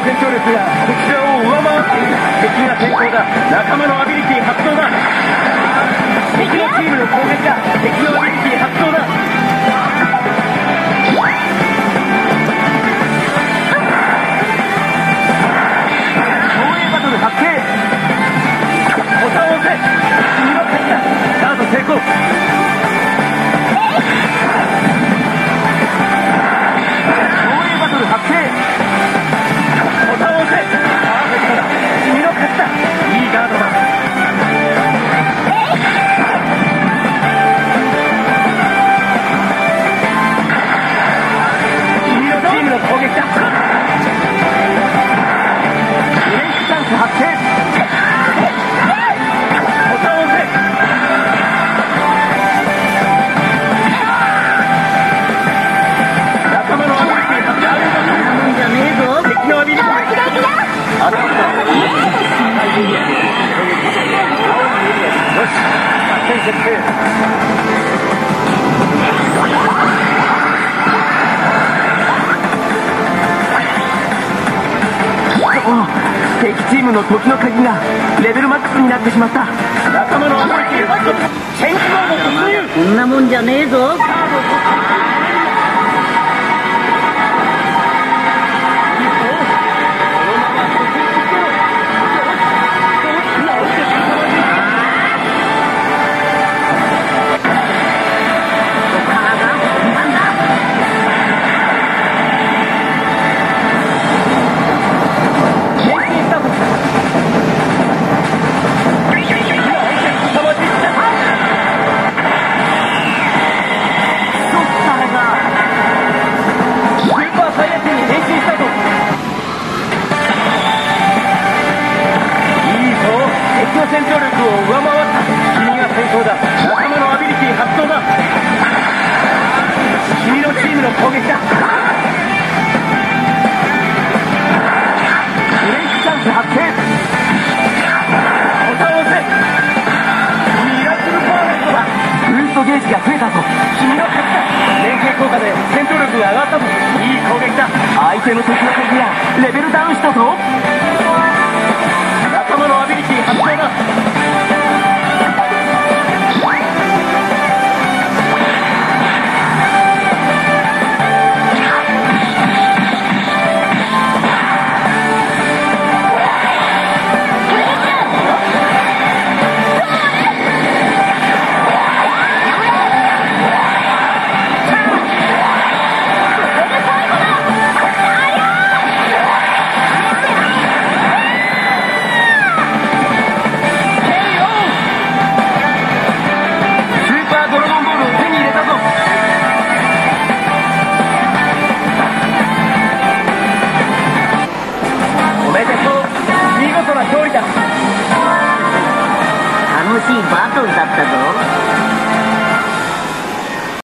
戦闘力がこちらを上回っている。敵が先行だ。仲間のアビリティ発動だ。敵のチームの攻撃だ。敵のアビリティ発動だ。防衛バトル発生。ボタンを押せ。君の勝ちだ。スタート成功。発生。ボタンを押せ。パーフェクトだ。君の勝ちだ。いいガードだ。君のチームの攻撃だ。ブレイクチャンス発生。ボタンを押せ。仲間のアビリティ発生。敵のアビリティ発動。よし、作戦決定。敵チームの時の鍵がレベルマックスになってしまった。仲間のアビリティ発動。チェンジモード突入。 こんなもんじゃねえぞ。 戦闘力を上回った。君が先行だ。仲間のアビリティ発動だ。君のチームの攻撃だ。ブレイクチャンス発生。ボタンを押せ。ミラクルパーフェクトだ。ブーストゲージが増えたぞ。君の勝ちだ。連携効果で戦闘力が上がったぞ。いい攻撃だ。相手の敵の敵がレベルダウンしたぞ。仲間のアビリティ発動だ。楽しいバトルだったぞ。